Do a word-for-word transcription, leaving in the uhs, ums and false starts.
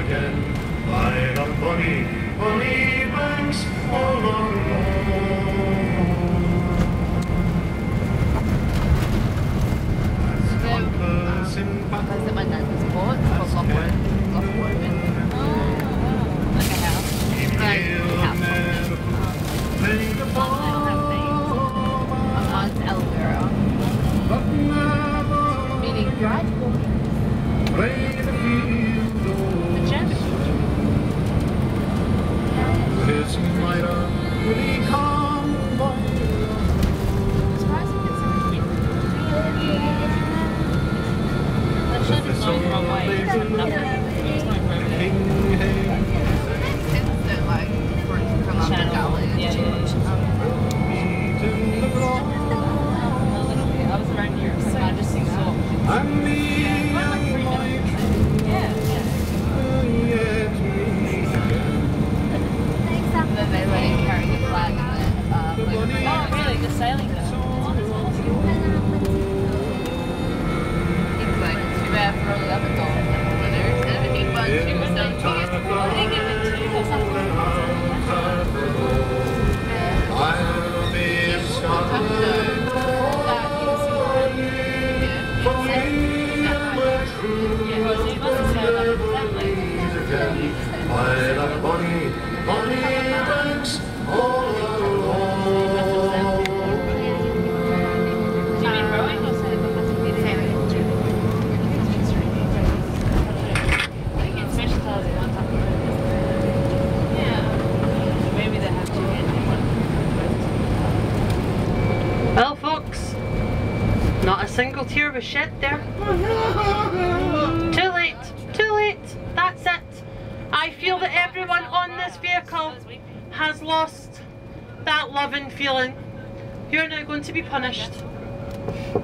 again by the bonny, bonny banks all along. As compass in That's at my nan's bought for Lockwood. Lockwood. Oh, like a house. Like a house. Play the ball. One's Elvira. Meaning drive. Play the field. The German. His mitre will he come by. Surprising it's so cute. That should have gone the wrong way. It's not nothing. It's not very good. It's the like for from up the gully. Yeah, yeah. I was around here, so I just saw. I'm me and my Yeah, yeah. And then they let him carry the flag and then, uh, like, oh, really? Just sailing though? It's like, too bad for all the other dogs and winners. And he won two or something. He gave it two or something. I'll be in Scotland. By the bonny, bonny banks all along. Do you mean rowing or sailing? Like in special cars, they want to yeah. Maybe they have two hands. Well, folks, not a single tear was shed there. Too late, too late, that's it. I feel that everyone on this vehicle has lost that love and feeling. You're now going to be punished.